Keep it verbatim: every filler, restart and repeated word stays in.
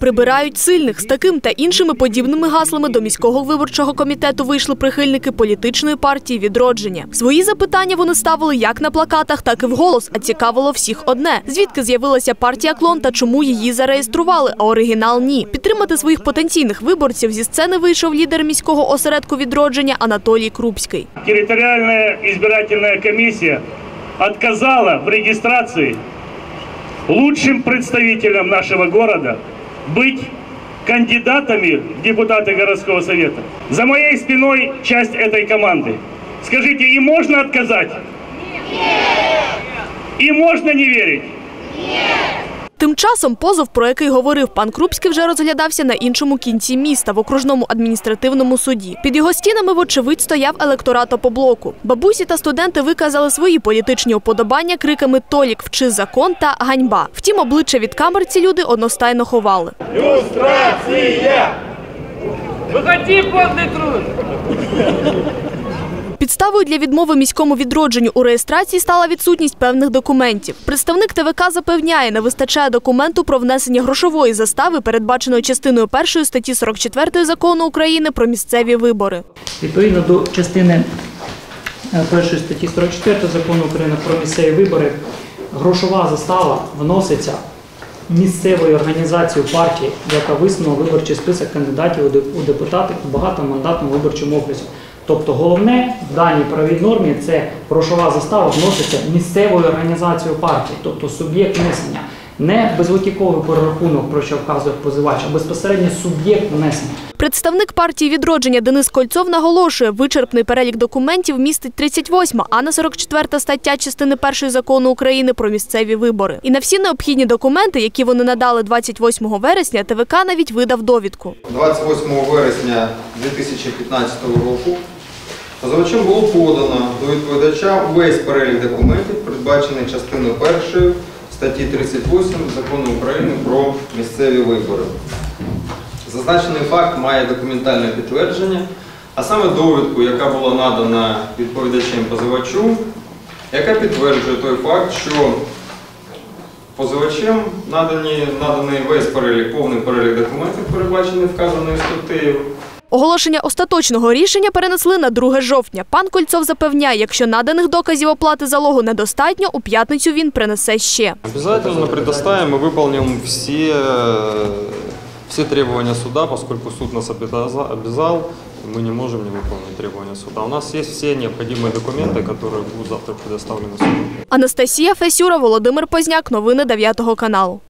Прибирають сильних. З таким та іншими подібними гаслами до міського виборчого комітету вийшли прихильники політичної партії «Відродження». Свої запитання вони ставили як на плакатах, так і вголос, а цікавило всіх одне – звідки з'явилася партія «Клон» та чому її зареєстрували, а оригінал – ні. Підтримати своїх потенційних виборців зі сцени вийшов лідер міського осередку «Відродження» Анатолій Крупський. Територіальна избирательная комісія отказала в регистрации лучшим представителям нашего города быть кандидатами в депутаты городского совета. За моей спиной часть этой команды. Скажите, им можно отказать? Нет! Им можно не верить? Нет! Тим часом позов, про який говорив пан Крупський, вже розглядався на іншому кінці міста, в окружному адміністративному суді. Під його стінами, вочевидь, стояв електорат Опоблоку. Бабусі та студенти виказали свої політичні уподобання криками «Толік, вчи закон» та «Ганьба». Втім, обличчя від камер ці люди одностайно ховали. Люстрація! Виходи, повний труд! Підставою для відмови міському відродженню у реєстрації стала відсутність певних документів. Представник ТВК запевняє, не вистачає документу про внесення грошової застави, передбаченої частиною першої статті сорок четвертої Закону України про місцеві вибори. Відповідно до частини першої статті сорок четвертої Закону України про місцеві вибори, грошова застава вноситься місцевою організацією партії, яка висунула виборчий список кандидатів у депутати у багатомандатному виборчому окрузі. Тобто головне в даній правовій нормі – це грошова застава вноситься місцевою організацією партії, тобто суб'єкт внесення. Не безготівковий перерахунок, про що вказує позивач, а безпосередньо суб'єкт внесення. Представник партії «Відродження» Денис Кольцов наголошує, вичерпний перелік документів містить тридцять восьма, а не сорок четверта стаття частини першої Закону України про місцеві вибори. І на всі необхідні документи, які вони надали двадцять восьмого вересня, ТВК навіть видав довідку. двадцять восьмого вересня дві тисячі п'ятнадцятого року позивачем було подано до відповідача весь перелік документів, передбачений частиною першої статті тридцять восьм Закону України про місцеві вибори. Зазначений факт має документальне підтвердження, а саме довідку, яка була надана відповідачем позивачу, яка підтверджує той факт, що позивачем наданий, наданий весь перелік, повний перелік документів, передбачений вказаною статтею. Оголошення остаточного рішення перенесли на друге жовтня. Пан Кольцов запевняє, якщо наданих доказів оплати залогу недостатньо, у п'ятницю він принесе ще. Обов'язково предоставимо і виконуємо всі, всі требування суду, оскільки суд нас обов'язав, ми не можемо не виконувати требування суду. У нас є всі необхідні документи, які будуть завтра предоставлені суду. Анастасія Фесюра, Володимир Позняк, новини дев'ятого каналу.